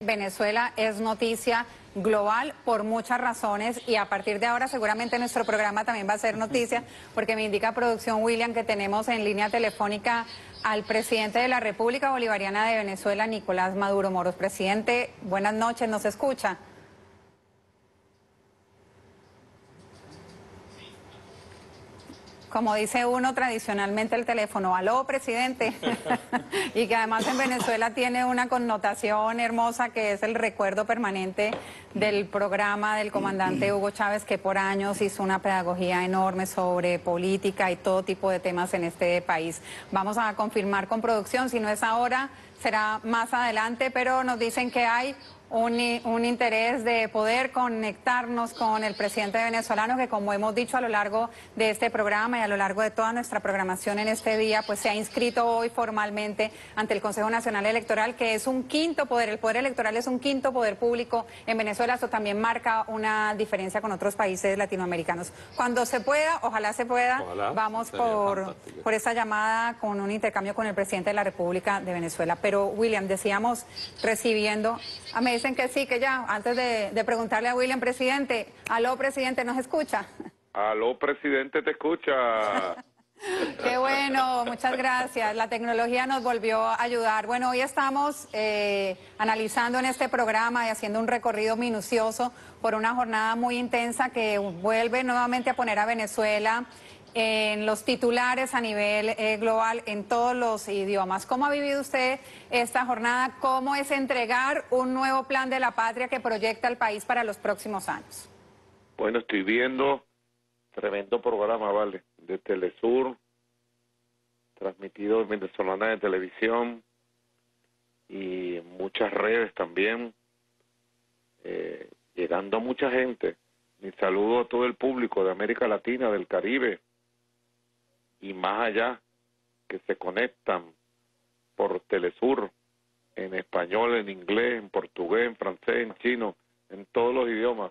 Venezuela es noticia global por muchas razones y a partir de ahora seguramente nuestro programa también va a ser noticia porque me indica producción William que tenemos en línea telefónica al presidente de la República Bolivariana de Venezuela, Nicolás Maduro Moros. Presidente, buenas noches, ¿nos escucha? Como dice uno tradicionalmente el teléfono, aló, presidente, y que además en Venezuela tiene una connotación hermosa que es el recuerdo permanente del programa del comandante Hugo Chávez, que por años hizo una pedagogía enorme sobre política y todo tipo de temas en este país. Vamos a confirmar con producción, si no es ahora, será más adelante, pero nos dicen que hay un interés de poder conectarnos con el presidente venezolano que, como hemos dicho a lo largo de este programa y a lo largo de toda nuestra programación en este día, pues se ha inscrito hoy formalmente ante el Consejo Nacional Electoral, que es un quinto poder. El poder electoral es un quinto poder público en Venezuela. Eso también marca una diferencia con otros países latinoamericanos. Cuando se pueda, ojalá se pueda, vamos por esa llamada con un intercambio con el presidente de la República de Venezuela. Pero, William, decíamos, recibiendo... Me dicen que sí, que ya, antes de preguntarle a William, presidente, aló, presidente, ¿nos escucha? Aló, presidente, te escucha. Qué bueno, muchas gracias. La tecnología nos volvió a ayudar. Bueno, hoy estamos analizando en este programa y haciendo un recorrido minucioso por una jornada muy intensa que vuelve nuevamente a poner a Venezuela en los titulares a nivel global en todos los idiomas. ¿Cómo ha vivido usted esta jornada? ¿Cómo es entregar un nuevo plan de la patria que proyecta el país para los próximos años? Bueno, estoy viendo tremendo programa, ¿vale? De Telesur, transmitido en Venezolana de Televisión y muchas redes también, llegando a mucha gente. Mi saludo a todo el público de América Latina, del Caribe y más allá, que se conectan por Telesur, en español, en inglés, en portugués, en francés, en chino, en todos los idiomas.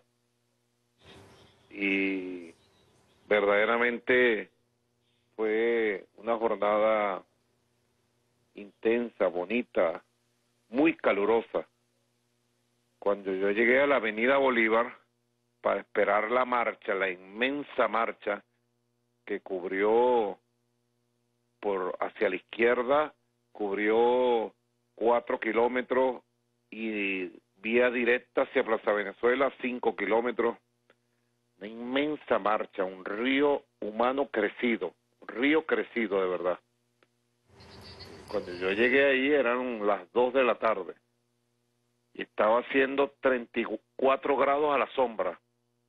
Y verdaderamente fue una jornada intensa, bonita, muy calurosa. Cuando yo llegué a la Avenida Bolívar para esperar la marcha, la inmensa marcha que cubrió hacia la izquierda, cubrió 4 kilómetros y vía directa hacia Plaza Venezuela, 5 kilómetros. Una inmensa marcha, un río humano crecido, un río crecido de verdad. Cuando yo llegué ahí eran las 2 de la tarde y estaba haciendo 34 grados a la sombra.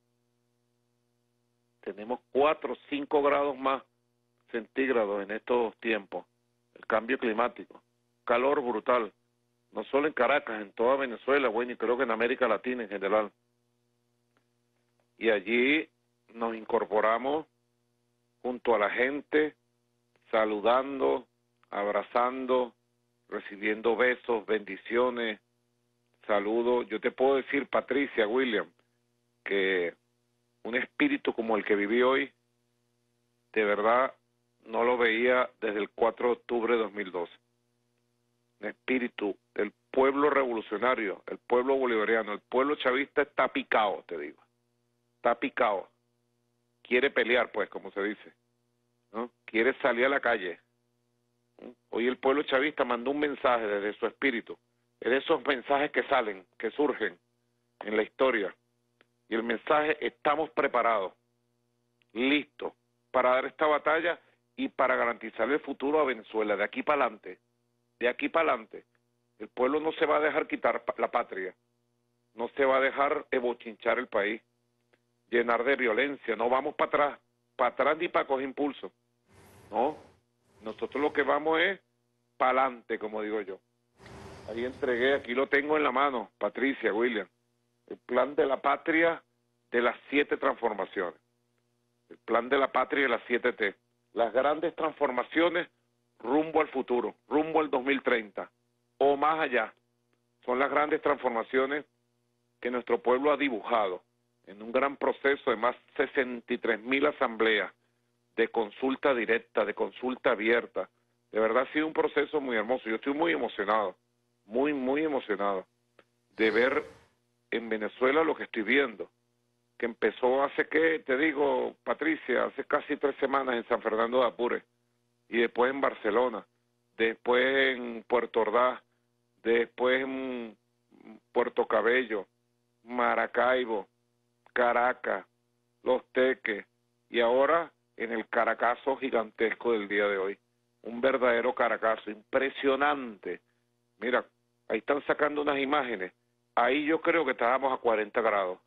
Tenemos 4 o 5 grados más centígrados en estos tiempos. El cambio climático, calor brutal, no solo en Caracas, en toda Venezuela, bueno, y creo que en América Latina en general. Y allí nos incorporamos junto a la gente, saludando, abrazando, recibiendo besos, bendiciones, saludos. Yo te puedo decir, Patricia, William, que un espíritu como el que viví hoy, de verdad no lo veía desde el 4 de octubre de 2012. Un espíritu del pueblo revolucionario, el pueblo bolivariano, el pueblo chavista está picado, te digo. Está picado. Quiere pelear, pues, como se dice, ¿no? Quiere salir a la calle. Hoy el pueblo chavista mandó un mensaje desde su espíritu. Es de esos mensajes que salen, que surgen en la historia. Y el mensaje: estamos preparados, listos para dar esta batalla y para garantizar el futuro a Venezuela. De aquí para adelante, de aquí para adelante, el pueblo no se va a dejar quitar la patria, no se va a dejar ebochinchar el país, llenar de violencia. No vamos para atrás ni para coger impulso. No, nosotros lo que vamos es para adelante, como digo yo. Ahí entregué, aquí lo tengo en la mano, Patricia, William, el plan de la patria de las 7 transformaciones, el plan de la patria de las 7 T, las grandes transformaciones rumbo al futuro, rumbo al 2030 o más allá. Son las grandes transformaciones que nuestro pueblo ha dibujado en un gran proceso de más de 63,000 asambleas, de consulta directa, de consulta abierta. De verdad ha sido un proceso muy hermoso. Yo estoy muy emocionado, muy emocionado. de ver en Venezuela lo que estoy viendo, que empezó hace, ¿qué te digo, Patricia? Hace casi 3 semanas en San Fernando de Apure, y después en Barcelona, después en Puerto Ordaz, después en Puerto Cabello, Maracaibo, Caracas, Los Teques, y ahora en el Caracazo gigantesco del día de hoy. Un verdadero Caracazo, impresionante. Mira, ahí están sacando unas imágenes. Ahí yo creo que estábamos a 40 grados.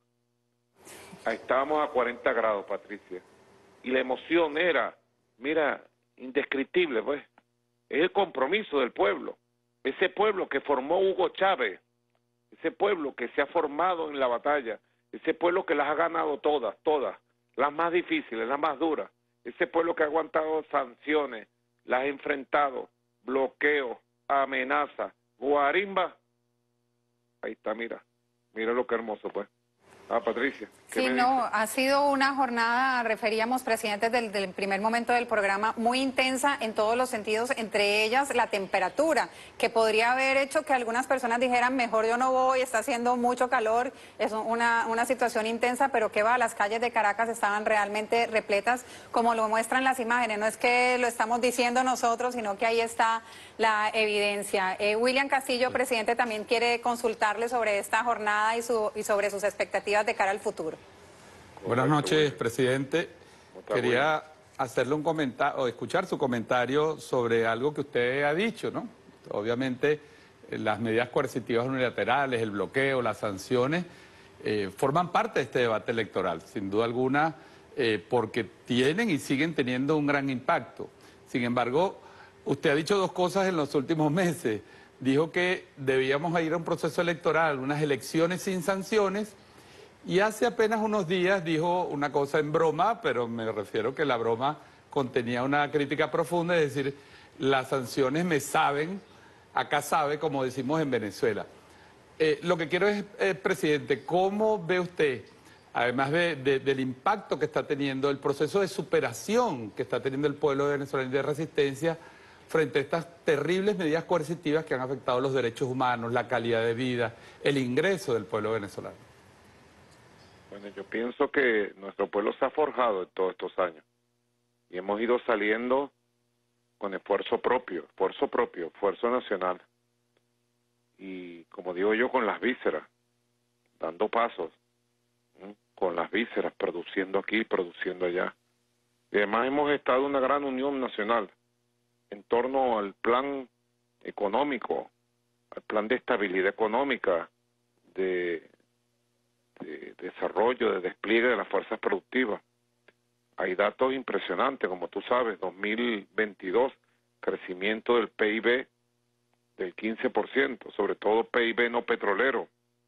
Ahí estábamos a 40 grados, Patricia. Y la emoción era, mira, indescriptible, pues. Es el compromiso del pueblo. Ese pueblo que formó Hugo Chávez. Ese pueblo que se ha formado en la batalla. Ese pueblo que las ha ganado todas, todas. Las más difíciles, las más duras. Ese pueblo que ha aguantado sanciones, las ha enfrentado, bloqueos, amenazas, guarimba. Ahí está, mira. Mira lo que hermoso, pues. Patricia. Sí, no, ha sido una jornada, referíamos, presidente, del primer momento del programa, muy intensa en todos los sentidos, entre ellas la temperatura, que podría haber hecho que algunas personas dijeran, mejor yo no voy, está haciendo mucho calor, es una situación intensa, pero que va, las calles de Caracas estaban realmente repletas, como lo muestran las imágenes, no es que lo estamos diciendo nosotros, sino que ahí está la evidencia. William Castillo, presidente, también quiere consultarle sobre esta jornada y sobre sus expectativas de cara al futuro. Buenas noches, presidente. Quería hacerle un comentario, o escuchar su comentario sobre algo que usted ha dicho, ¿no? Obviamente, las medidas coercitivas unilaterales, el bloqueo, las sanciones, forman parte de este debate electoral, sin duda alguna, porque tienen y siguen teniendo un gran impacto. Sin embargo, usted ha dicho 2 cosas en los últimos meses. Dijo que debíamos ir a un proceso electoral, unas elecciones sin sanciones, y hace apenas unos días dijo una cosa en broma, pero me refiero que la broma contenía una crítica profunda, es decir, las sanciones me saben, acá sabe, como decimos en Venezuela. Lo que quiero es, presidente, ¿cómo ve usted, además del impacto que está teniendo, el proceso de superación que está teniendo el pueblo venezolano y de resistencia frente a estas terribles medidas coercitivas que han afectado los derechos humanos, la calidad de vida, el ingreso del pueblo venezolano? Bueno, yo pienso que nuestro pueblo se ha forjado en todos estos años y hemos ido saliendo con esfuerzo propio, esfuerzo nacional y, como digo yo, con las vísceras, dando pasos, ¿sí? Con las vísceras, produciendo aquí, produciendo allá. Y además hemos estado en una gran unión nacional en torno al plan económico, al plan de estabilidad económica, de desarrollo, de despliegue de las fuerzas productivas. Hay datos impresionantes, como tú sabes, 2022, crecimiento del PIB del 15%, sobre todo PIB no petrolero.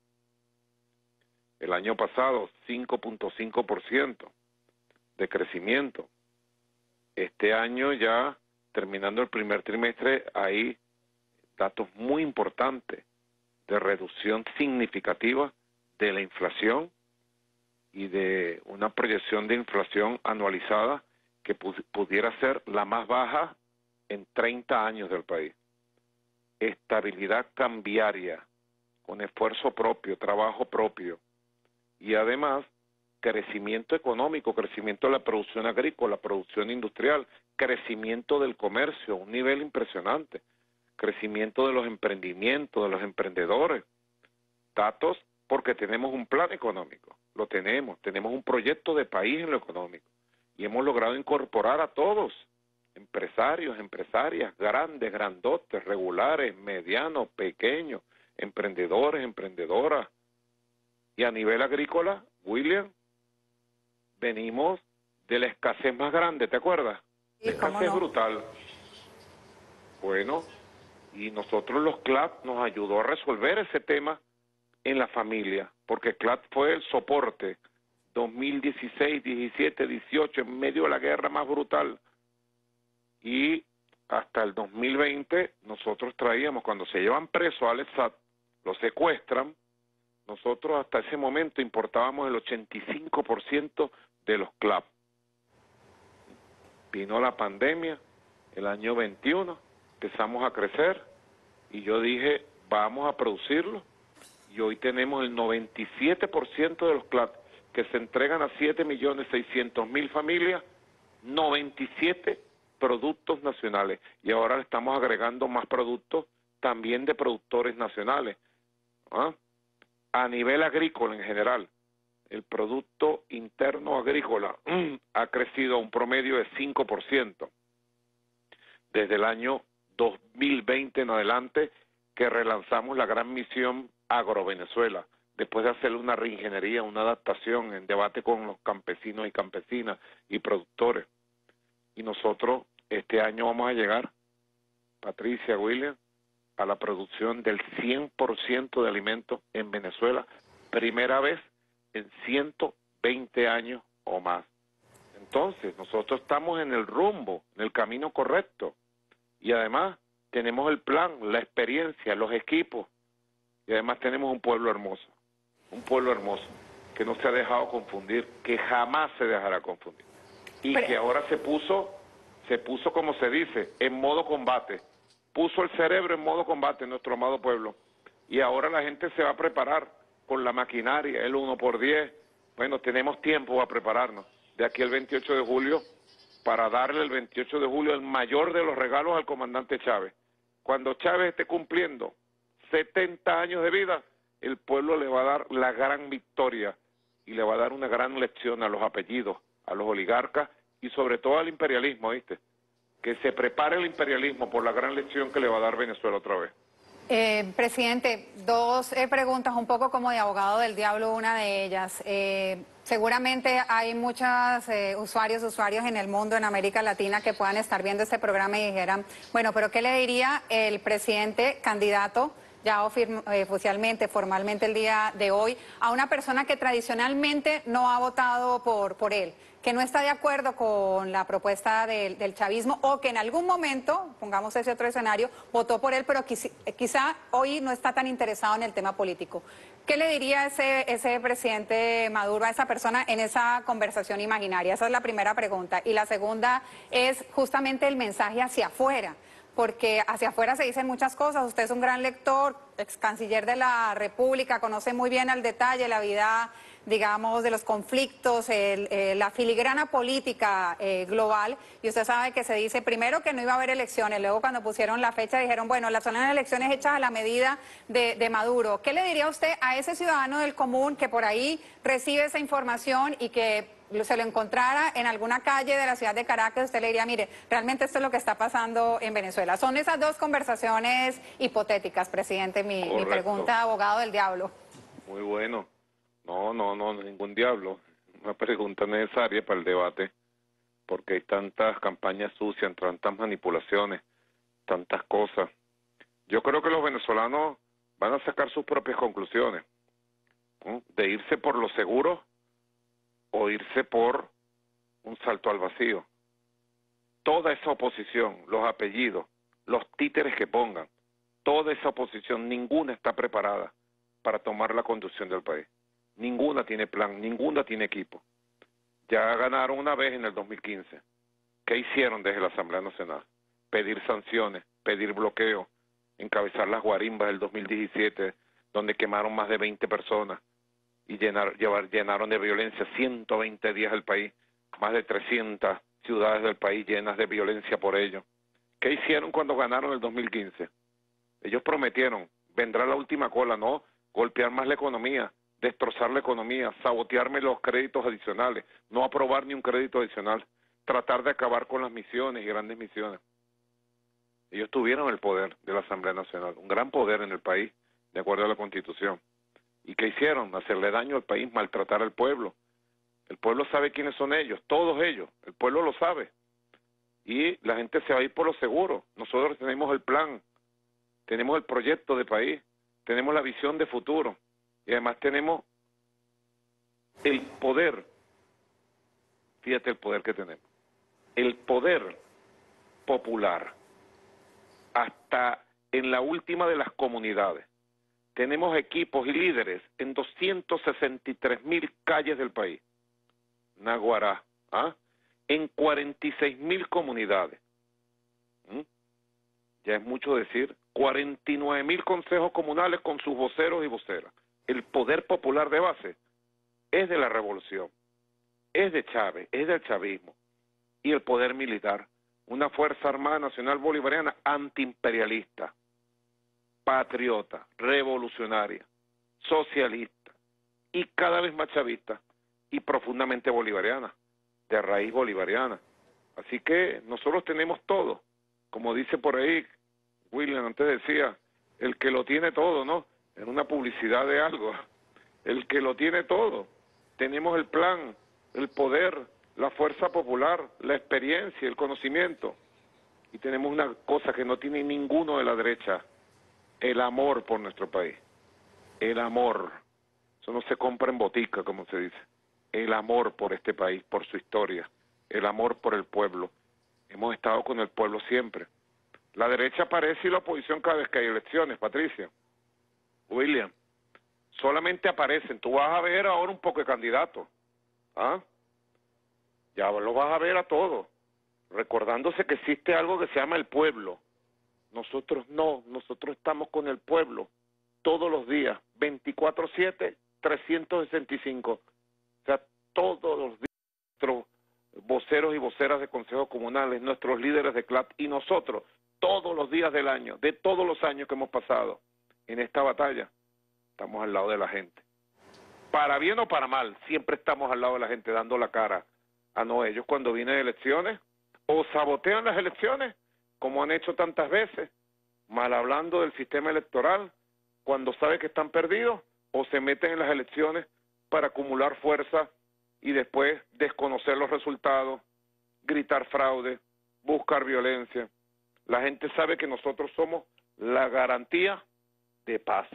El año pasado, 5.5% de crecimiento. Este año ya, terminando el primer trimestre, hay datos muy importantes de reducción significativa de la inflación y de una proyección de inflación anualizada que pudiera ser la más baja en 30 años del país. Estabilidad cambiaria, con esfuerzo propio, trabajo propio, y además crecimiento económico, crecimiento de la producción agrícola, producción industrial, crecimiento del comercio, un nivel impresionante, crecimiento de los emprendimientos, de los emprendedores, datos porque tenemos un plan económico, lo tenemos un proyecto de país en lo económico y hemos logrado incorporar a todos, empresarios, empresarias, grandes, grandotes, regulares, medianos, pequeños, emprendedores, emprendedoras. Y a nivel agrícola, William, venimos de la escasez más grande, ¿te acuerdas? Sí, escasez brutal. Bueno, y nosotros los CLAP nos ayudó a resolver ese tema en la familia, porque CLAP fue el soporte 2016, 17, 18, en medio de la guerra más brutal. Y hasta el 2020 nosotros traíamos, cuando se llevan preso a Alex Saab, lo secuestran, nosotros hasta ese momento importábamos el 85% de los CLAP. Vino la pandemia, el año 21, empezamos a crecer y yo dije, vamos a producirlo. y hoy tenemos el 97% de los CLAT que se entregan a 7.600.000 familias, 97 productos nacionales, y ahora le estamos agregando más productos también de productores nacionales. ¿Ah? A nivel agrícola en general, el Producto Interno Agrícola ha crecido a un promedio de 5% desde el año 2020 en adelante, que relanzamos la gran misión Agrovenezuela, después de hacer una reingeniería, una adaptación en debate con los campesinos y campesinas y productores. Y nosotros este año vamos a llegar, Patricia, William, a la producción del 100% de alimentos en Venezuela, primera vez en 120 años o más. Entonces, nosotros estamos en el rumbo, en el camino correcto, y además tenemos el plan, la experiencia, los equipos, y además tenemos un pueblo hermoso que no se ha dejado confundir, que jamás se dejará confundir, y que ahora se puso como se dice, en modo combate, puso el cerebro en modo combate, nuestro amado pueblo, y ahora la gente se va a preparar con la maquinaria, el 1x10, bueno, tenemos tiempo a prepararnos, de aquí al 28 de julio, para darle el 28 de julio el mayor de los regalos al comandante Chávez. Cuando Chávez esté cumpliendo 70 años de vida, el pueblo le va a dar la gran victoria y le va a dar una gran lección a los apellidos, a los oligarcas y sobre todo al imperialismo, ¿viste? Que se prepare el imperialismo por la gran lección que le va a dar Venezuela otra vez. Presidente, dos preguntas, un poco como de abogado del diablo, una de ellas. Seguramente hay muchos usuarios en el mundo, en América Latina, que puedan estar viendo este programa y dijeran, bueno, pero ¿qué le diría el presidente candidato, ya oficialmente, formalmente el día de hoy, a una persona que tradicionalmente no ha votado por él, que no está de acuerdo con la propuesta del chavismo o que en algún momento, pongamos ese otro escenario, votó por él, pero quizá hoy no está tan interesado en el tema político? ¿Qué le diría ese presidente Maduro a esa persona en esa conversación imaginaria? Esa es la primera pregunta. Y la segunda es justamente el mensaje hacia afuera, porque hacia afuera se dicen muchas cosas. Usted es un gran lector, ex canciller de la República, conoce muy bien al detalle la vida, digamos, de los conflictos, la filigrana política global, y usted sabe que se dice primero que no iba a haber elecciones, luego cuando pusieron la fecha dijeron, bueno, son las elecciones hechas a la medida de Maduro. ¿Qué le diría usted a ese ciudadano del común que por ahí recibe esa información y que se lo encontrara en alguna calle de la ciudad de Caracas? Usted le diría, mire, realmente esto es lo que está pasando en Venezuela. Son esas dos conversaciones hipotéticas, presidente, mi pregunta, abogado del diablo. Muy bueno. No, ningún diablo. Una pregunta necesaria para el debate, porque hay tantas campañas sucias, tantas manipulaciones, tantas cosas. Yo creo que los venezolanos van a sacar sus propias conclusiones, ¿no? De irse por lo seguro o irse por un salto al vacío. Toda esa oposición, los apellidos, los títeres que pongan, toda esa oposición, ninguna está preparada para tomar la conducción del país. Ninguna tiene plan, ninguna tiene equipo. Ya ganaron una vez en el 2015. ¿Qué hicieron desde la Asamblea Nacional? Pedir sanciones, pedir bloqueo, encabezar las guarimbas del 2017, donde quemaron más de 20 personas y llenaron de violencia 120 días el país, más de 300 ciudades del país llenas de violencia por ello. ¿Qué hicieron cuando ganaron el 2015? Ellos prometieron, vendrá la última cola, no, golpear más la economía, destrozar la economía, sabotearme los créditos adicionales, no aprobar ni un crédito adicional, tratar de acabar con las misiones y grandes misiones. Ellos tuvieron el poder de la Asamblea Nacional, un gran poder en el país, de acuerdo a la Constitución. ¿Y qué hicieron? Hacerle daño al país, maltratar al pueblo. El pueblo sabe quiénes son ellos, todos ellos, el pueblo lo sabe. Y la gente se va a ir por lo seguro. Nosotros tenemos el plan, tenemos el proyecto de país, tenemos la visión de futuro. Y además tenemos el poder, fíjate el poder que tenemos, el poder popular, hasta en la última de las comunidades. Tenemos equipos y líderes en 263.000 calles del país, Naguará, en 46.000 comunidades. Ya es mucho decir, 49.000 consejos comunales con sus voceros y voceras, el poder popular de base es de la revolución, es de Chávez, es del chavismo, y el poder militar, una Fuerza Armada Nacional Bolivariana antiimperialista, patriota, revolucionaria, socialista, y cada vez más chavista, y profundamente bolivariana, de raíz bolivariana. Así que nosotros tenemos todo, como dice por ahí, William antes decía, el que lo tiene todo, ¿no? En una publicidad de algo, el que lo tiene todo. Tenemos el plan, el poder, la fuerza popular, la experiencia, el conocimiento. Y tenemos una cosa que no tiene ninguno de la derecha, el amor por nuestro país. El amor. Eso no se compra en botica, como se dice. El amor por este país, por su historia. El amor por el pueblo. Hemos estado con el pueblo siempre. La derecha aparece y la oposición cada vez que hay elecciones, Patricia. William, solamente aparecen. Tú vas a ver ahora un poco de candidatos. ¿Ah? Ya lo vas a ver a todos. Recordándose que existe algo que se llama el pueblo. Nosotros no, nosotros estamos con el pueblo todos los días, 24/7, 365. O sea, todos los días, nuestros voceros y voceras de consejos comunales, nuestros líderes de CLAT y nosotros, todos los días del año, de todos los años que hemos pasado en esta batalla, estamos al lado de la gente. Para bien o para mal, siempre estamos al lado de la gente dando la cara. Ah, no, ellos cuando vienen elecciones, o sabotean las elecciones, como han hecho tantas veces, mal hablando del sistema electoral, cuando sabe que están perdidos, o se meten en las elecciones para acumular fuerza y después desconocer los resultados, gritar fraude, buscar violencia. La gente sabe que nosotros somos la garantía de paz,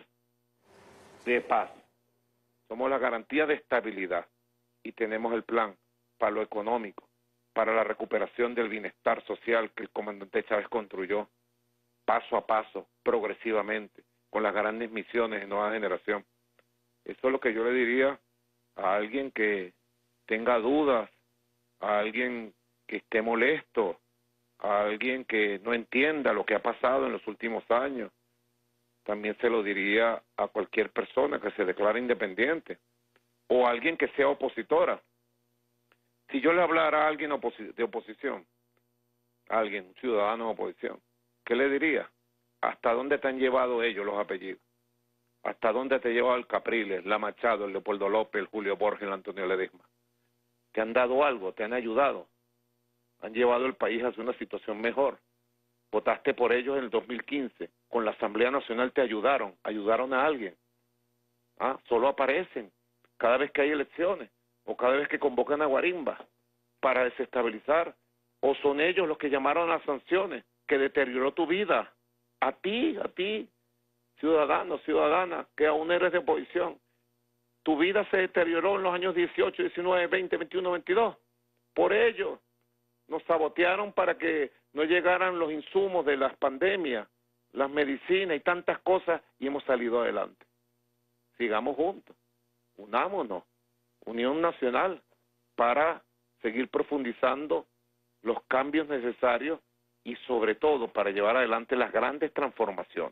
de paz. Somos la garantía de estabilidad y tenemos el plan para lo económico, para la recuperación del bienestar social que el comandante Chávez construyó paso a paso, progresivamente, con las grandes misiones de nueva generación. Eso es lo que yo le diría a alguien que tenga dudas, a alguien que esté molesto, a alguien que no entienda lo que ha pasado en los últimos años. También se lo diría a cualquier persona que se declare independiente o a alguien que sea opositora. Si yo le hablara a alguien de oposición, a alguien, un ciudadano de oposición, ¿qué le diría? ¿Hasta dónde te han llevado ellos los apellidos? ¿Hasta dónde te ha llevado el Capriles, la Machado, el Leopoldo López, el Julio Borges, el Antonio Ledesma? ¿Te han dado algo? ¿Te han ayudado? ¿Han llevado el país hacia una situación mejor? Votaste por ellos en el 2015. Con la Asamblea Nacional te ayudaron a alguien. ¿Ah? Solo aparecen cada vez que hay elecciones o cada vez que convocan a guarimbas para desestabilizar. O son ellos los que llamaron a las sanciones que deterioró tu vida. A ti, ciudadano, ciudadana, que aún eres de oposición. Tu vida se deterioró en los años 18, 19, 20, 21, 22. Por ello, nos sabotearon para que no llegaran los insumos de las pandemias, las medicinas y tantas cosas, y hemos salido adelante. Sigamos juntos, unámonos, unión nacional, para seguir profundizando los cambios necesarios y sobre todo para llevar adelante las grandes transformaciones.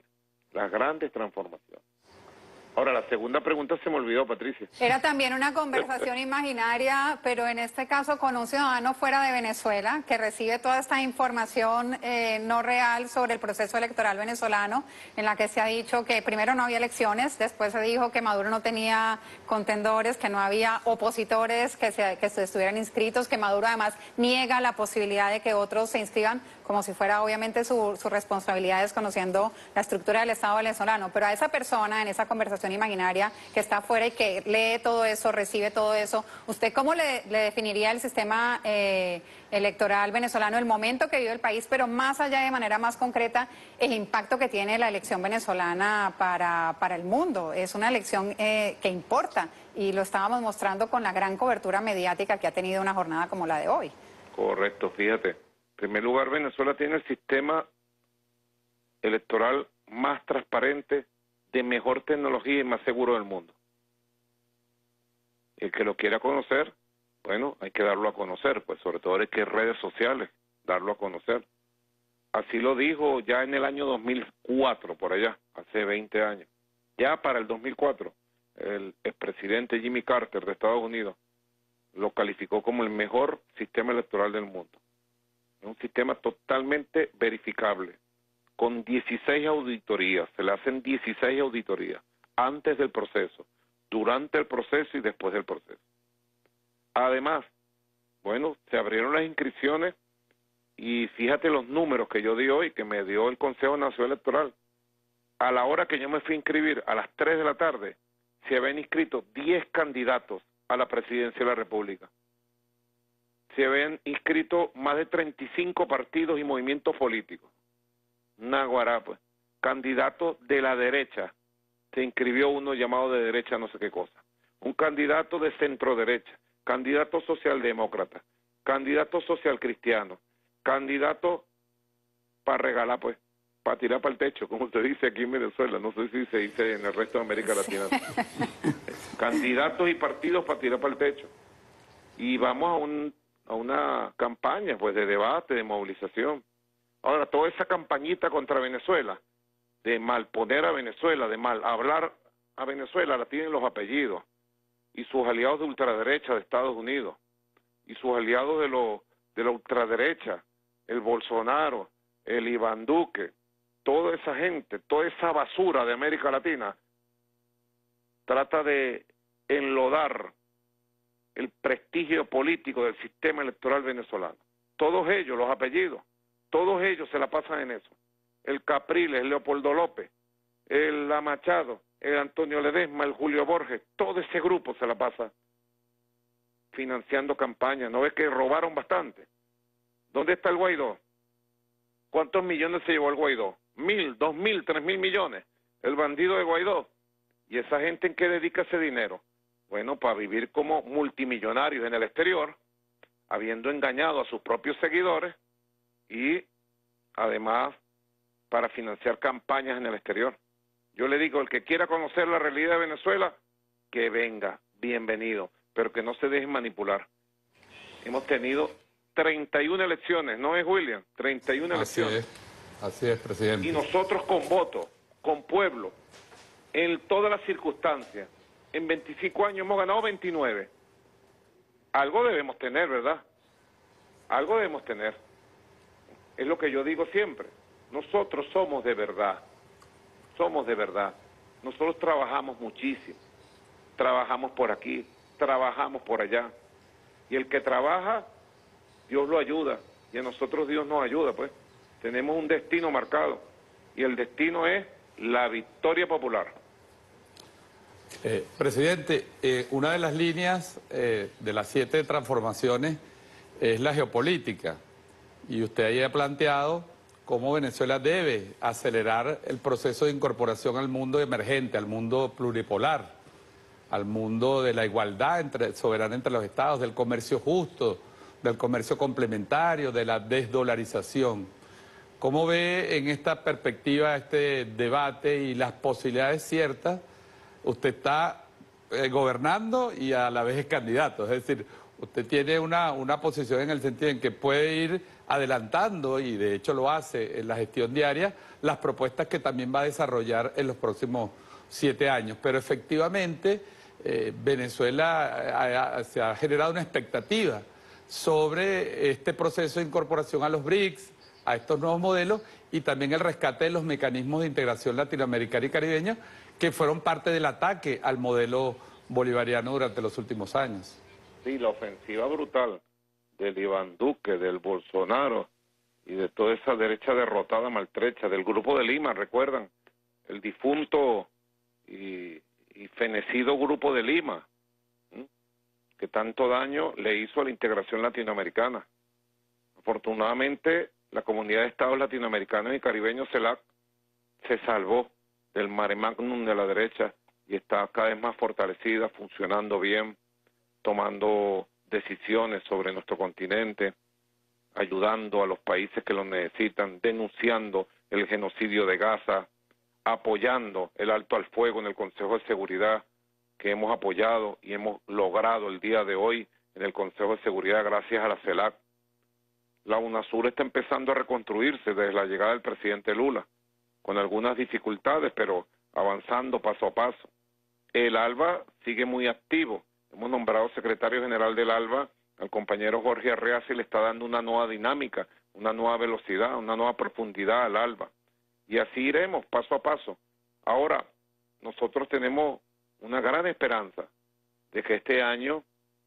Ahora, la segunda pregunta se me olvidó, Patricia. Era también una conversación imaginaria, pero en este caso con un ciudadano fuera de Venezuela que recibe toda esta información no real sobre el proceso electoral venezolano, en la que se ha dicho que primero no había elecciones, después se dijo que Maduro no tenía contendores, que no había opositores que se estuvieran inscritos, que Maduro además niega la posibilidad de que otros se inscriban, como si fuera obviamente su responsabilidad desconociendo la estructura del Estado venezolano. Pero a esa persona, en esa conversación imaginaria que está afuera y que lee todo eso, recibe todo eso, ¿usted cómo le definiría el sistema electoral venezolano, el momento que vive el país, pero más allá, de manera más concreta, el impacto que tiene la elección venezolana para el mundo? Es una elección que importa y lo estábamos mostrando con la gran cobertura mediática que ha tenido una jornada como la de hoy. Correcto, fíjate. En primer lugar, Venezuela tiene el sistema electoral más transparente, de mejor tecnología y más seguro del mundo. El que lo quiera conocer, bueno, hay que darlo a conocer, pues sobre todo hay que redes sociales, darlo a conocer. Así lo dijo ya en el año 2004, por allá, hace 20 años. Ya para el 2004, el expresidente Jimmy Carter de Estados Unidos lo calificó como el mejor sistema electoral del mundo. Es un sistema totalmente verificable, con 16 auditorías, se le hacen 16 auditorías, antes del proceso, durante el proceso y después del proceso. Además, bueno, se abrieron las inscripciones y fíjate los números que yo di hoy, que me dio el Consejo Nacional Electoral. A la hora que yo me fui a inscribir, a las 3 de la tarde, se habían inscrito 10 candidatos a la presidencia de la República. Se habían inscrito más de 35 partidos y movimientos políticos. Naguará, pues, candidatos de la derecha. Se inscribió uno llamado de derecha no sé qué cosa. Un candidato de centro derecha, candidato socialdemócrata, candidato social cristiano, candidato para regalar, pues, para tirar para el techo, como usted dice aquí en Venezuela, no sé si se dice en el resto de América Latina. Candidatos y partidos para tirar para el techo. Y vamos a una campaña, pues, de debate, de movilización. Ahora, toda esa campañita contra Venezuela, de mal poner a Venezuela, de mal hablar a Venezuela, la tienen los apellidos y sus aliados de ultraderecha de Estados Unidos y sus aliados de la ultraderecha, el Bolsonaro, el Iván Duque, toda esa gente, toda esa basura de América Latina trata de enlodar el prestigio político del sistema electoral venezolano. Todos ellos, los apellidos, todos ellos se la pasan en eso. El Capriles, el Leopoldo López, el La Machado, el Antonio Ledesma, el Julio Borges, todo ese grupo se la pasa financiando campañas. ¿No ves que robaron bastante? ¿Dónde está el Guaidó? ¿Cuántos millones se llevó el Guaidó? 1.000, 2.000, 3.000 millones. El bandido de Guaidó. ¿Y esa gente en qué dedica ese dinero? Bueno, para vivir como multimillonarios en el exterior, habiendo engañado a sus propios seguidores y además para financiar campañas en el exterior. Yo le digo, el que quiera conocer la realidad de Venezuela, que venga, bienvenido, pero que no se dejen manipular. Hemos tenido 31 elecciones, ¿no es, William? 31 elecciones. Así es, presidente. Y nosotros con voto, con pueblo, en todas las circunstancias, en 25 años hemos ganado 29. Algo debemos tener, ¿verdad? Algo debemos tener. Es lo que yo digo siempre. Nosotros somos de verdad. Somos de verdad. Nosotros trabajamos muchísimo. Trabajamos por aquí, trabajamos por allá. Y el que trabaja, Dios lo ayuda. Y a nosotros Dios nos ayuda, pues. Tenemos un destino marcado. Y el destino es la victoria popular. Presidente, una de las líneas de las 7 transformaciones es la geopolítica. Y usted ahí ha planteado cómo Venezuela debe acelerar el proceso de incorporación al mundo emergente, al mundo pluripolar, al mundo de la igualdad soberana entre los estados, del comercio justo, del comercio complementario, de la desdolarización. ¿Cómo ve en esta perspectiva este debate y las posibilidades ciertas? Usted está gobernando y a la vez es candidato, es decir, usted tiene una posición en el sentido en que puede ir adelantando, y de hecho lo hace en la gestión diaria, las propuestas que también va a desarrollar en los próximos 7 años. Pero efectivamente Venezuela se ha generado una expectativa sobre este proceso de incorporación a los BRICS, a estos nuevos modelos, y también el rescate de los mecanismos de integración latinoamericana y caribeña que fueron parte del ataque al modelo bolivariano durante los últimos años. Sí, la ofensiva brutal del Iván Duque, del Bolsonaro y de toda esa derecha derrotada, maltrecha, del Grupo de Lima, ¿recuerdan? El difunto y fenecido Grupo de Lima, que tanto daño le hizo a la integración latinoamericana. Afortunadamente, la comunidad de estados latinoamericanos y caribeños CELAC se salvó del mare magnum de la derecha y está cada vez más fortalecida, funcionando bien, tomando decisiones sobre nuestro continente, ayudando a los países que lo necesitan, denunciando el genocidio de Gaza, apoyando el alto al fuego en el Consejo de Seguridad, que hemos apoyado y hemos logrado el día de hoy en el Consejo de Seguridad gracias a la CELAC. La UNASUR está empezando a reconstruirse desde la llegada del presidente Lula, con algunas dificultades, pero avanzando paso a paso. el ALBA sigue muy activo. Hemos nombrado secretario general del ALBA al compañero Jorge Arreaza y le está dando una nueva dinámica, una nueva velocidad, una nueva profundidad al ALBA. Y así iremos paso a paso. Ahora, nosotros tenemos una gran esperanza de que este año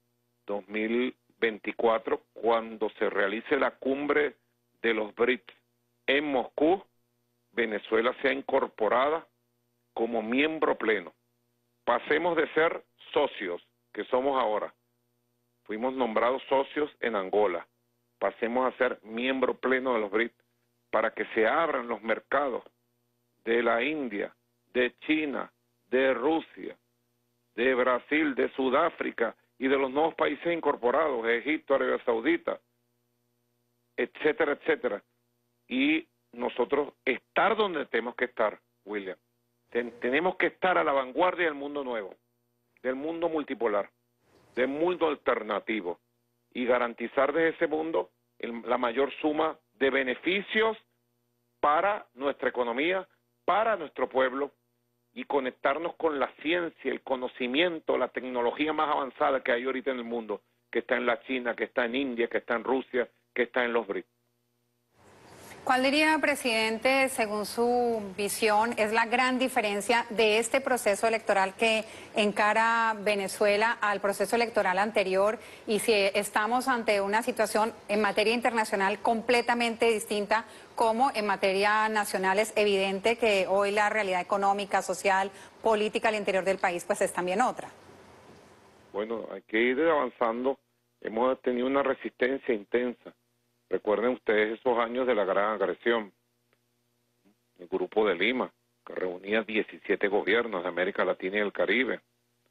2024, cuando se realice la cumbre de los BRICS en Moscú, Venezuela sea incorporada como miembro pleno. Pasemos de ser socios, que somos ahora. Fuimos nombrados socios en Angola. Pasemos a ser miembro pleno de los BRICS para que se abran los mercados de la India, de China, de Rusia, de Brasil, de Sudáfrica y de los nuevos países incorporados, Egipto, Arabia Saudita, etcétera, etcétera. Y nosotros estar donde tenemos que estar, William. Tenemos que estar a la vanguardia del mundo nuevo, del mundo multipolar, del mundo alternativo, y garantizar desde ese mundo la mayor suma de beneficios para nuestra economía, para nuestro pueblo, y conectarnos con la ciencia, el conocimiento, la tecnología más avanzada que hay ahorita en el mundo, que está en la China, que está en India, que está en Rusia, que está en los BRICS. ¿Cuál diría, presidente, según su visión, es la gran diferencia de este proceso electoral que encara Venezuela al proceso electoral anterior, y si estamos ante una situación en materia internacional completamente distinta, como en materia nacional es evidente que hoy la realidad económica, social, política al interior del país pues es también otra? Bueno, hay que ir avanzando. Hemos tenido una resistencia intensa. Recuerden ustedes esos años de la gran agresión, el Grupo de Lima, que reunía 17 gobiernos de América Latina y el Caribe,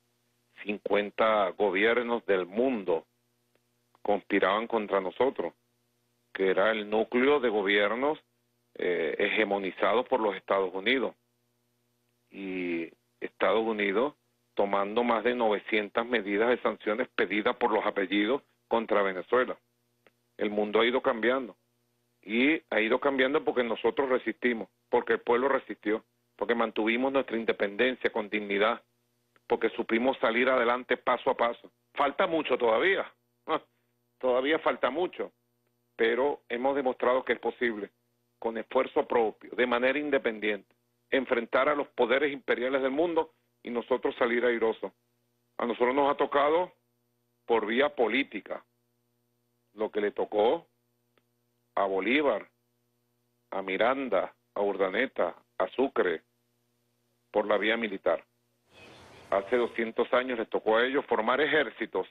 50 gobiernos del mundo conspiraban contra nosotros, que era el núcleo de gobiernos hegemonizados por los Estados Unidos. Y Estados Unidos tomando más de 900 medidas de sanciones pedidas por los apellidos contra Venezuela. El mundo ha ido cambiando, y ha ido cambiando porque nosotros resistimos, porque el pueblo resistió, porque mantuvimos nuestra independencia con dignidad, porque supimos salir adelante paso a paso. Falta mucho todavía, todavía falta mucho, pero hemos demostrado que es posible, con esfuerzo propio, de manera independiente, enfrentar a los poderes imperiales del mundo y nosotros salir airosos. A nosotros nos ha tocado por vía política lo que le tocó a Bolívar, a Miranda, a Urdaneta, a Sucre, por la vía militar. Hace 200 años les tocó a ellos formar ejércitos,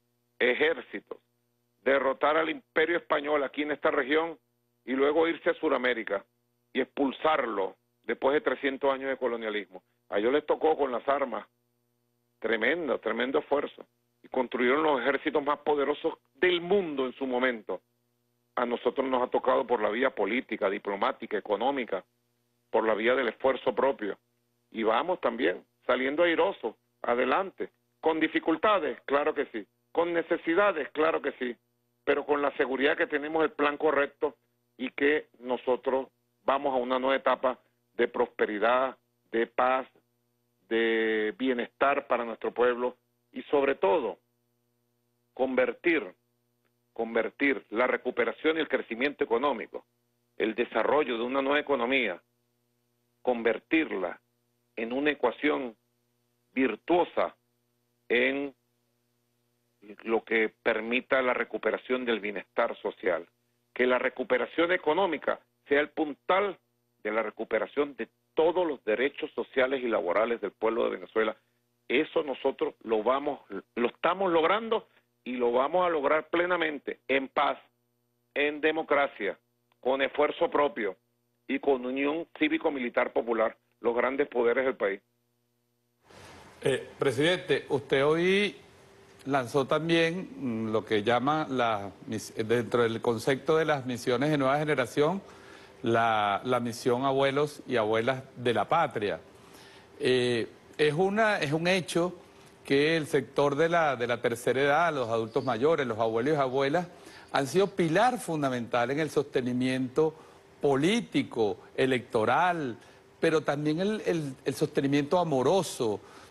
derrotar al imperio español aquí en esta región y luego irse a Sudamérica y expulsarlo después de 300 años de colonialismo. A ellos les tocó con las armas, tremendo esfuerzo, y construyeron los ejércitos más poderosos del mundo en su momento. A nosotros nos ha tocado por la vía política, diplomática, económica, por la vía del esfuerzo propio. Y vamos también saliendo airosos, adelante, con dificultades, claro que sí, con necesidades, claro que sí, pero con la seguridad que tenemos el plan correcto y que nosotros vamos a una nueva etapa de prosperidad, de paz, de bienestar para nuestro pueblo, y sobre todo convertir la recuperación y el crecimiento económico, el desarrollo de una nueva economía, convertirla en una ecuación virtuosa en lo que permita la recuperación del bienestar social, que la recuperación económica sea el puntal de la recuperación de todos los derechos sociales y laborales del pueblo de Venezuela. Eso nosotros lo estamos logrando, y lo vamos a lograr plenamente, en paz, en democracia, con esfuerzo propio y con unión cívico-militar popular, los grandes poderes del país. Presidente, usted hoy lanzó también lo que llama, dentro del concepto de las misiones de nueva generación, la misión Abuelos y Abuelas de la Patria. Es un hecho que el sector de la tercera edad, los adultos mayores, los abuelos y abuelas, han sido pilar fundamental en el sostenimiento político, electoral, pero también el sostenimiento amoroso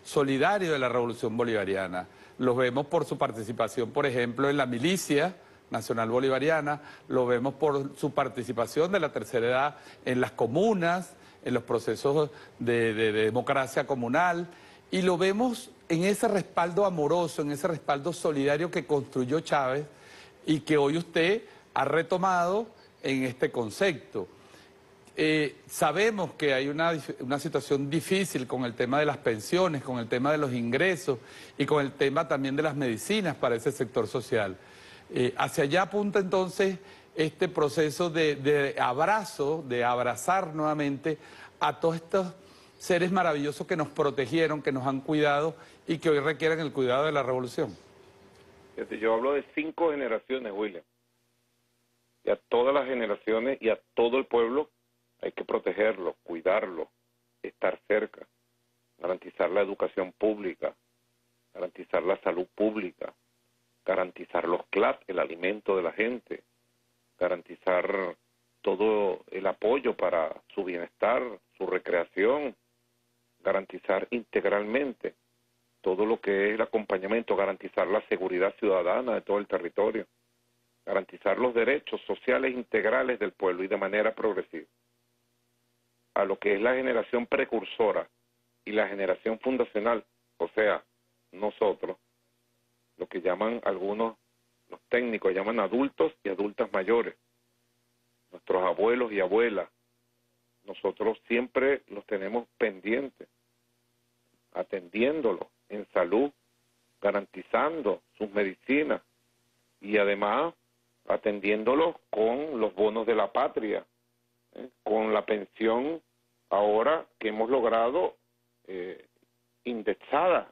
solidario de la Revolución Bolivariana. Los vemos por su participación, por ejemplo, en la milicia nacional bolivariana, lo vemos por su participación de la tercera edad en las comunas, en los procesos de democracia comunal, y lo vemos en ese respaldo amoroso, en ese respaldo solidario que construyó Chávez y que hoy usted ha retomado en este concepto. Sabemos que hay una situación difícil con el tema de las pensiones, con el tema de los ingresos y con el tema también de las medicinas para ese sector social. Hacia allá apunta entonces este proceso de abrazo, de abrazar nuevamente a todos estos seres maravillosos que nos protegieron, que nos han cuidado y que hoy requieren el cuidado de la revolución. Yo hablo de 5 generaciones, William. Y a todas las generaciones y a todo el pueblo hay que protegerlo, cuidarlo, estar cerca, garantizar la educación pública, garantizar la salud pública, garantizar los CLAP, el alimento de la gente, garantizar todo el apoyo para su bienestar, su recreación, garantizar integralmente todo lo que es el acompañamiento, garantizar la seguridad ciudadana de todo el territorio, garantizar los derechos sociales integrales del pueblo y de manera progresiva. A lo que es la generación precursora y la generación fundacional, o sea, nosotros, lo que llaman algunos, los técnicos llaman adultos y adultas mayores, nuestros abuelos y abuelas, nosotros siempre los tenemos pendientes, atendiéndolos en salud, garantizando sus medicinas y además atendiéndolos con los bonos de la patria, con la pensión ahora que hemos logrado indexada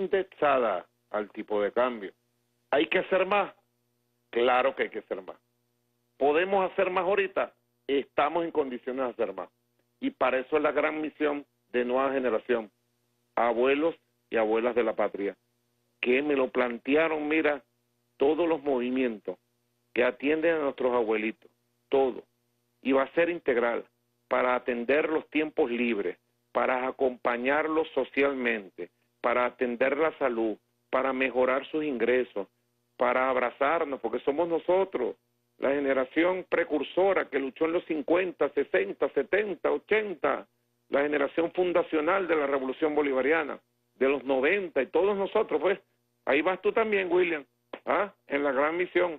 al tipo de cambio. ¿Hay que hacer más? Claro que hay que hacer más. ¿Podemos hacer más ahorita? Estamos en condiciones de hacer más. Y para eso es la gran misión de Nueva Generación, abuelos y abuelas de la patria, que me lo plantearon, mira, todos los movimientos que atienden a nuestros abuelitos, todo, y va a ser integral para atender los tiempos libres, para acompañarlos socialmente, para atender la salud, para mejorar sus ingresos, para abrazarnos, porque somos nosotros, la generación precursora que luchó en los 50, 60, 70, 80, la generación fundacional de la Revolución Bolivariana, de los 90, y todos nosotros, pues, ahí vas tú también, William, en la gran misión.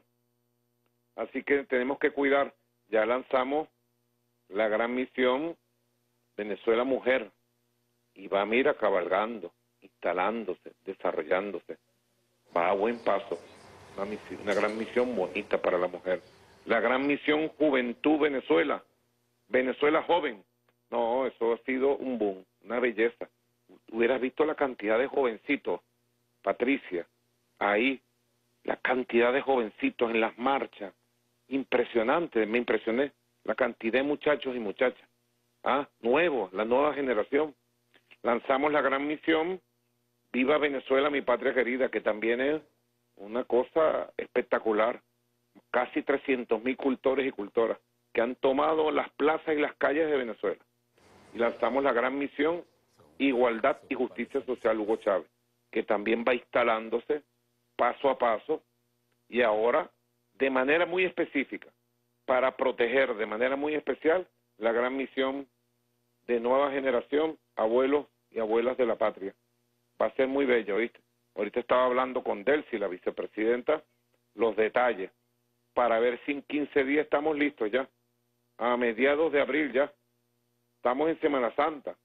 Así que tenemos que cuidar. Ya lanzamos la gran misión Venezuela Mujer, y va, mira, cabalgando, instalándose, desarrollándose, va a buen paso, una gran misión bonita para la mujer. La gran misión Juventud Venezuela, Venezuela Joven, no, eso ha sido un boom, una belleza. Hubieras visto la cantidad de jovencitos, Patricia, ahí, la cantidad de jovencitos en las marchas, impresionante, me impresioné, la cantidad de muchachos y muchachas, nuevos, la nueva generación. Lanzamos la gran misión Viva Venezuela, mi patria querida, que también es una cosa espectacular. Casi 300.000 cultores y cultoras que han tomado las plazas y las calles de Venezuela. Y lanzamos la gran misión Igualdad y Justicia Social Hugo Chávez, que también va instalándose paso a paso y ahora de manera muy específica para proteger de manera muy especial la gran misión de Nueva Generación, abuelos y abuelas de la patria. Va a ser muy bello, ¿viste? Ahorita estaba hablando con Delcy, la vicepresidenta, los detalles, para ver si en 15 días estamos listos ya, a mediados de abril ya. Estamos en Semana Santa.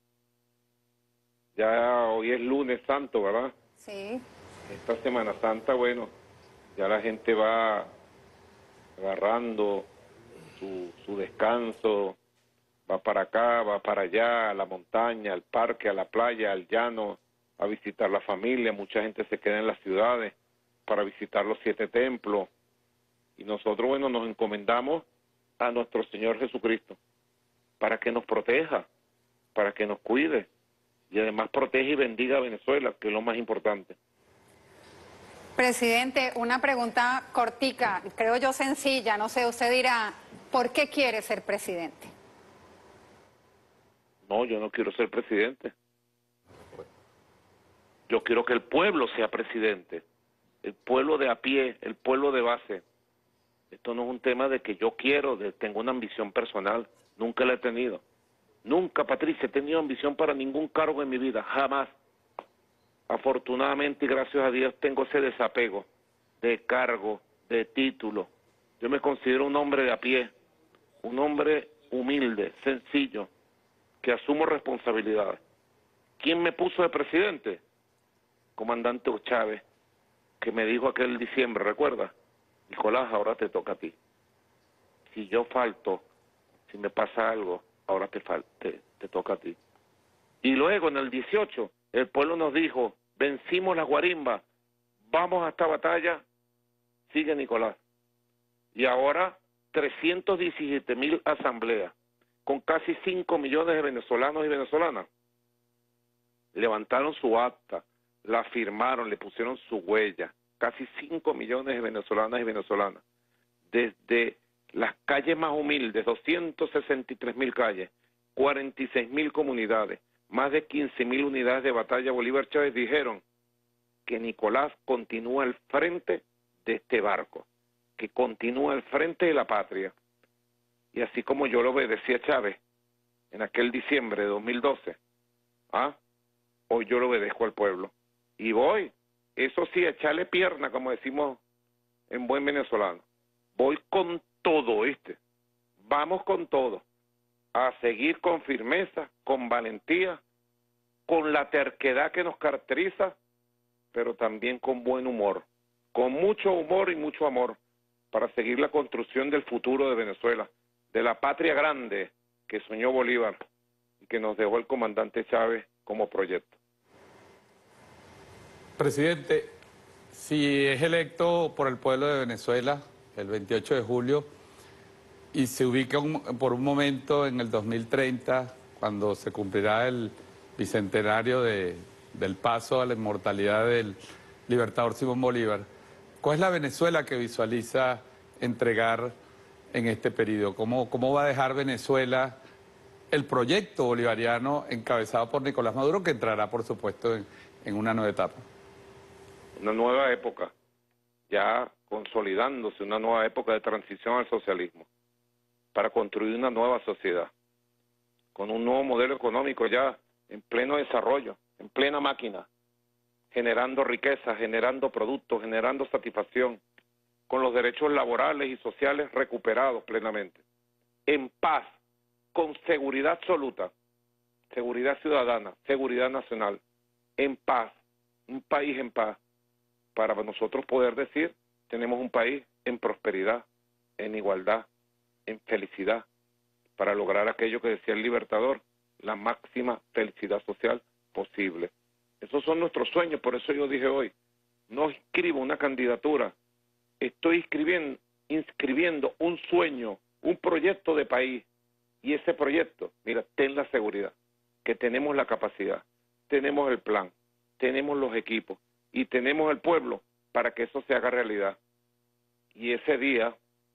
Ya hoy es lunes santo, ¿verdad? Sí. Esta Semana Santa, bueno, ya la gente va agarrando su descanso, va para acá, va para allá, a la montaña, al parque, a la playa, al llano, a visitar la familia. Mucha gente se queda en las ciudades para visitar los 7 templos. Y nosotros, bueno, nos encomendamos a nuestro Señor Jesucristo para que nos proteja, para que nos cuide y además protege y bendiga a Venezuela, que es lo más importante. Presidente, una pregunta cortica, creo yo sencilla, no sé, usted dirá, ¿por qué quiere ser presidente? No, yo no quiero ser presidente. Yo quiero que el pueblo sea presidente, el pueblo de a pie, el pueblo de base. Esto no es un tema de que yo tengo una ambición personal, nunca la he tenido. Nunca, Patricia, he tenido ambición para ningún cargo en mi vida, jamás. Afortunadamente y gracias a Dios tengo ese desapego de cargo, de título. Yo me considero un hombre de a pie, un hombre humilde, sencillo, que asumo responsabilidades. ¿Quién me puso de presidente? Comandante Chávez, que me dijo aquel diciembre, ¿recuerda? Nicolás, ahora te toca a ti. Si yo falto, si me pasa algo, ahora te toca a ti. Y luego en el 18, el pueblo nos dijo, vencimos la guarimba, vamos a esta batalla, sigue Nicolás. Y ahora 317.000 asambleas, con casi 5 millones de venezolanos y venezolanas. Levantaron su acta, la firmaron, le pusieron su huella. Casi 5 millones de venezolanas y venezolanas. Desde las calles más humildes, 263.000 calles, 46.000 comunidades, más de 15.000 unidades de batalla, Bolívar Chávez dijeron que Nicolás continúa al frente de este barco, que continúa al frente de la patria. Y así como yo lo obedecí a Chávez en aquel diciembre de 2012, hoy yo lo obedezco al pueblo. Y voy, eso sí, a echarle pierna, como decimos en buen venezolano. Voy con todo, vamos con todo, a seguir con firmeza, con valentía, con la terquedad que nos caracteriza, pero también con buen humor, con mucho humor y mucho amor, para seguir la construcción del futuro de Venezuela, de la patria grande que soñó Bolívar y que nos dejó el comandante Chávez como proyecto. Presidente, si es electo por el pueblo de Venezuela el 28 de julio y se ubica por un momento en el 2030, cuando se cumplirá el bicentenario del paso a la inmortalidad del libertador Simón Bolívar, ¿cuál es la Venezuela que visualiza entregar en este periodo? ¿Cómo va a dejar Venezuela el proyecto bolivariano encabezado por Nicolás Maduro, que entrará, por supuesto, en una nueva etapa? Una nueva época, ya consolidándose, una nueva época de transición al socialismo, para construir una nueva sociedad, con un nuevo modelo económico ya en pleno desarrollo, en plena máquina, generando riqueza, generando productos, generando satisfacción, con los derechos laborales y sociales recuperados plenamente, en paz, con seguridad absoluta, seguridad ciudadana, seguridad nacional, en paz, un país en paz, para nosotros poder decir, tenemos un país en prosperidad, en igualdad, en felicidad, para lograr aquello que decía el Libertador, la máxima felicidad social posible. Esos son nuestros sueños, por eso yo dije hoy, no inscribo una candidatura, estoy inscribiendo un sueño, un proyecto de país, y ese proyecto, mira, ten la seguridad, que tenemos la capacidad, tenemos el plan, tenemos los equipos, y tenemos el pueblo para que eso se haga realidad. Y ese día,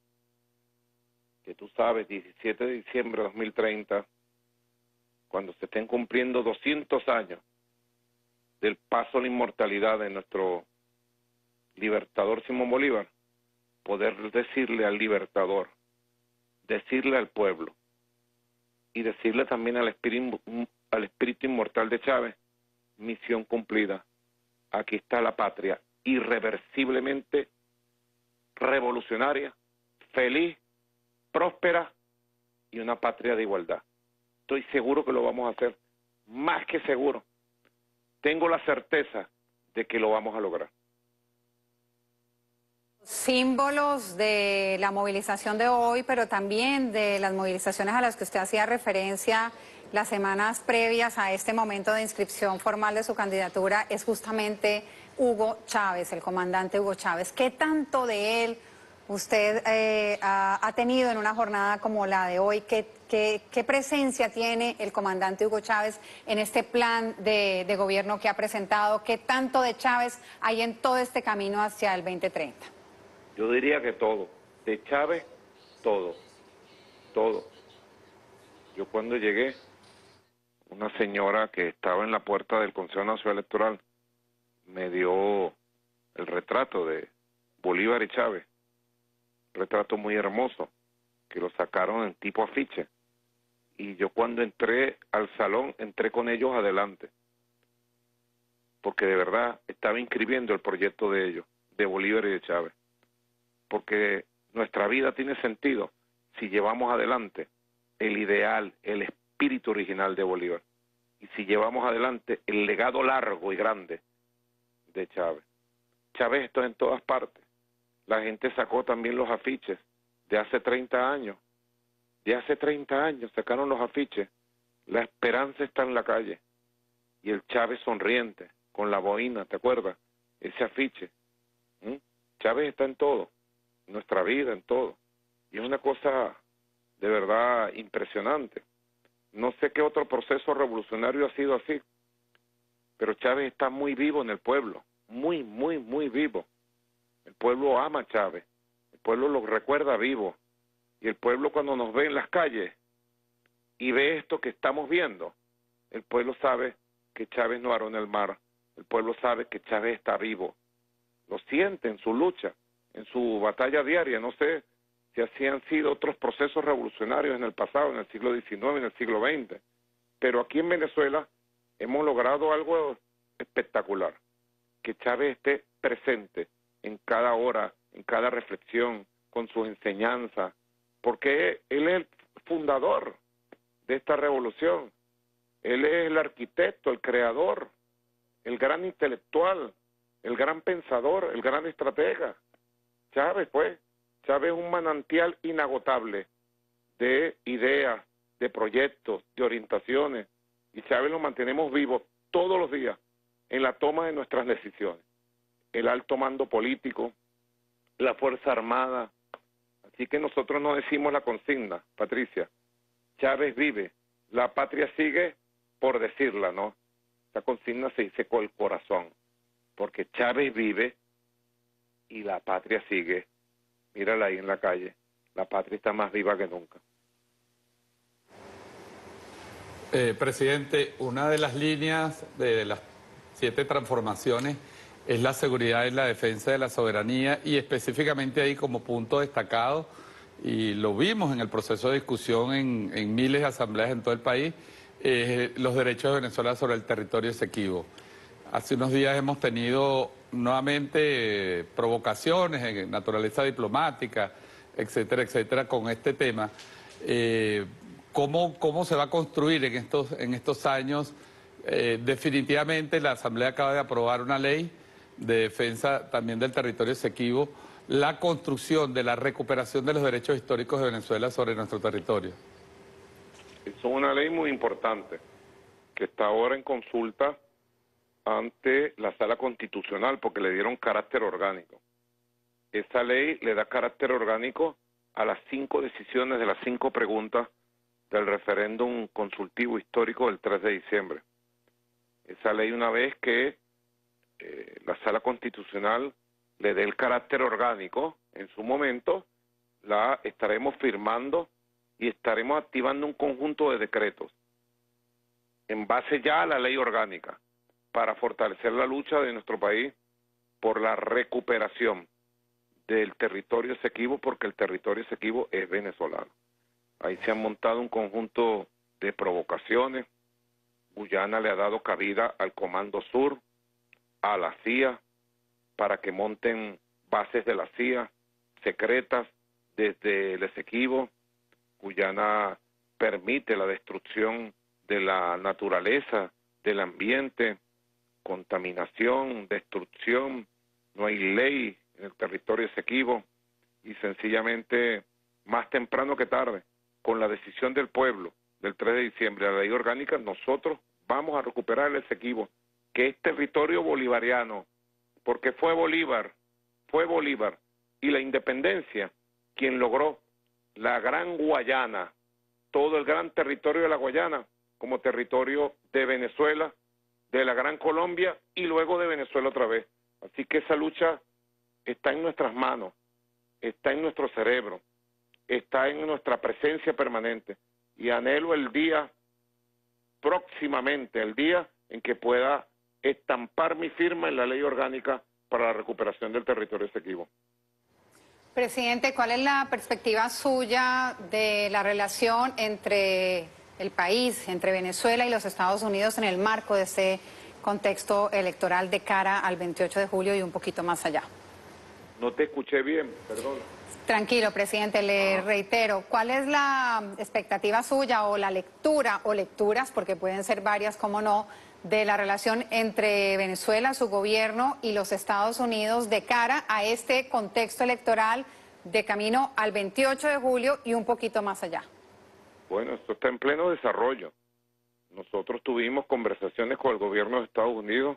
que tú sabes, 17 de diciembre de 2030, cuando se estén cumpliendo 200 años del paso a la inmortalidad de nuestro libertador Simón Bolívar, poder decirle al libertador, decirle al pueblo, y decirle también al espíritu inmortal de Chávez, misión cumplida. Aquí está la patria, irreversiblemente revolucionaria, feliz, próspera y una patria de igualdad. Estoy seguro que lo vamos a hacer, más que seguro. Tengo la certeza de que lo vamos a lograr. Símbolos de la movilización de hoy, pero también de las movilizaciones a las que usted hacía referencia las semanas previas a este momento de inscripción formal de su candidatura, es justamente Hugo Chávez, el comandante Hugo Chávez. ¿Qué tanto de él usted ha tenido en una jornada como la de hoy? ¿Qué presencia tiene el comandante Hugo Chávez en este plan de gobierno que ha presentado? ¿Qué tanto de Chávez hay en todo este camino hacia el 2030? Yo diría que todo. De Chávez, todo. Todo. Yo cuando llegué, una señora que estaba en la puerta del Consejo Nacional Electoral me dio el retrato de Bolívar y Chávez, retrato muy hermoso, que lo sacaron en tipo afiche, y yo cuando entré al salón, entré con ellos adelante, porque de verdad estaba inscribiendo el proyecto de ellos, de Bolívar y de Chávez, porque nuestra vida tiene sentido si llevamos adelante el ideal, el espíritu original de Bolívar, y si llevamos adelante el legado largo y grande de Chávez. Chávez está en todas partes. La gente sacó también los afiches de hace 30 años. De hace 30 años sacaron los afiches. La esperanza está en la calle. Y el Chávez sonriente, con la boina, ¿te acuerdas? Ese afiche. Chávez está en todo, en nuestra vida, en todo. Y es una cosa de verdad impresionante. No sé qué otro proceso revolucionario ha sido así, pero Chávez está muy vivo en el pueblo, muy, muy, muy vivo. El pueblo ama a Chávez, el pueblo lo recuerda vivo, y el pueblo cuando nos ve en las calles y ve esto que estamos viendo, el pueblo sabe que Chávez no aró en el mar, el pueblo sabe que Chávez está vivo, lo siente en su lucha, en su batalla diaria. No sé si así han sido otros procesos revolucionarios en el pasado, en el siglo XIX, en el siglo XX, pero aquí en Venezuela hemos logrado algo espectacular, que Chávez esté presente en cada hora, en cada reflexión, con sus enseñanzas, porque él es el fundador de esta revolución, él es el arquitecto, el creador, el gran intelectual, el gran pensador, el gran estratega. Chávez, pues, Chávez es un manantial inagotable de ideas, de proyectos, de orientaciones, y Chávez lo mantenemos vivo todos los días en la toma de nuestras decisiones. El alto mando político, la Fuerza Armada. Así que nosotros no decimos la consigna, Patricia. Chávez vive, la patria sigue por decirla, ¿no? Esa consigna se dice con el corazón, porque Chávez vive y la patria sigue. Mírala ahí en la calle, la patria está más viva que nunca. Presidente, una de las líneas de las 7 transformaciones es la seguridad y la defensa de la soberanía, y específicamente ahí como punto destacado, y lo vimos en el proceso de discusión en miles de asambleas en todo el país, los derechos de Venezuela sobre el territorio Esequibo. Hace unos días hemos tenido nuevamente provocaciones en naturaleza diplomática, etcétera, etcétera, con este tema. ¿Cómo se va a construir en estos años? Definitivamente la Asamblea acaba de aprobar una ley de defensa también del territorio Esequibo, la construcción de la recuperación de los derechos históricos de Venezuela sobre nuestro territorio. Es una ley muy importante que está ahora en consulta ante la Sala Constitucional porque le dieron carácter orgánico. Esa ley le da carácter orgánico a las 5 decisiones de las 5 preguntas del referéndum consultivo histórico del 3 de diciembre. Esa ley, una vez que la Sala Constitucional le dé el carácter orgánico, en su momento la estaremos firmando y estaremos activando un conjunto de decretos en base ya a la ley orgánica para fortalecer la lucha de nuestro país por la recuperación del territorio Esequibo, porque el territorio Esequibo es venezolano. Ahí se han montado un conjunto de provocaciones. Guyana le ha dado cabida al Comando Sur, a la CIA, para que monten bases de la CIA secretas desde el Esequibo. Guyana permite la destrucción de la naturaleza, del ambiente, contaminación, destrucción. No hay ley en el territorio Esequibo, y sencillamente, más temprano que tarde, con la decisión del pueblo del 3 de diciembre, la ley orgánica, nosotros vamos a recuperar el Esequibo, que es territorio bolivariano, porque fue Bolívar y la independencia quien logró la Gran Guayana, todo el gran territorio de la Guayana, como territorio de Venezuela, de la Gran Colombia y luego de Venezuela otra vez. Así que esa lucha está en nuestras manos, está en nuestro cerebro, está en nuestra presencia permanente, y anhelo el día próximamente, el día en que pueda estampar mi firma en la ley orgánica para la recuperación del territorio Esequibo. Presidente, ¿cuál es la perspectiva suya de la relación entre el país, entre Venezuela y los Estados Unidos en el marco de este contexto electoral de cara al 28 de julio y un poquito más allá? No te escuché bien, perdón. Tranquilo, presidente, le reitero, ¿cuál es la expectativa suya o la lectura o lecturas, porque pueden ser varias, cómo no, de la relación entre Venezuela, su gobierno y los Estados Unidos de cara a este contexto electoral de camino al 28 de julio y un poquito más allá? Bueno, esto está en pleno desarrollo. Nosotros tuvimos conversaciones con el gobierno de Estados Unidos,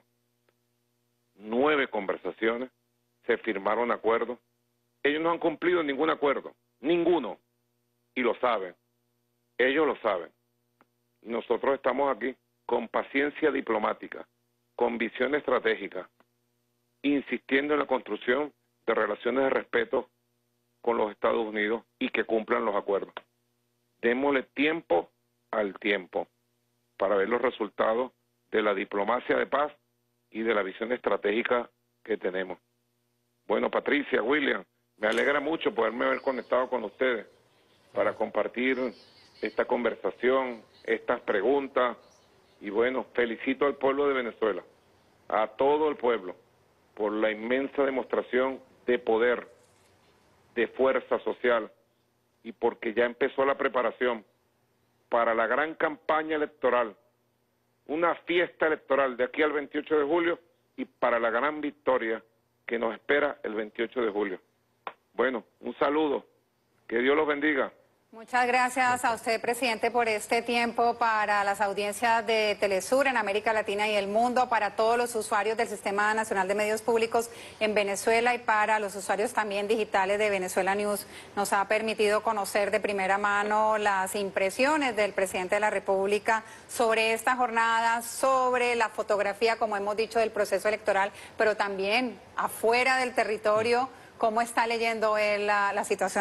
9 conversaciones, se firmaron acuerdos. Ellos no han cumplido ningún acuerdo, ninguno, y lo saben. Ellos lo saben. Y nosotros estamos aquí con paciencia diplomática, con visión estratégica, insistiendo en la construcción de relaciones de respeto con los Estados Unidos y que cumplan los acuerdos. Démosle tiempo al tiempo para ver los resultados de la diplomacia de paz y de la visión estratégica que tenemos. Bueno, Patricia, William, me alegra mucho poderme haber conectado con ustedes para compartir esta conversación, estas preguntas. Y bueno, felicito al pueblo de Venezuela, a todo el pueblo, por la inmensa demostración de poder, de fuerza social, y porque ya empezó la preparación para la gran campaña electoral, una fiesta electoral de aquí al 28 de julio y para la gran victoria que nos espera el 28 de julio. Bueno, un saludo, que Dios los bendiga. Muchas gracias a usted, presidente, por este tiempo para las audiencias de Telesur en América Latina y el mundo, para todos los usuarios del Sistema Nacional de Medios Públicos en Venezuela y para los usuarios también digitales de Venezuela News. Nos ha permitido conocer de primera mano las impresiones del presidente de la República sobre esta jornada, sobre la fotografía, como hemos dicho, del proceso electoral, pero también afuera del territorio, cómo está leyendo él la situación.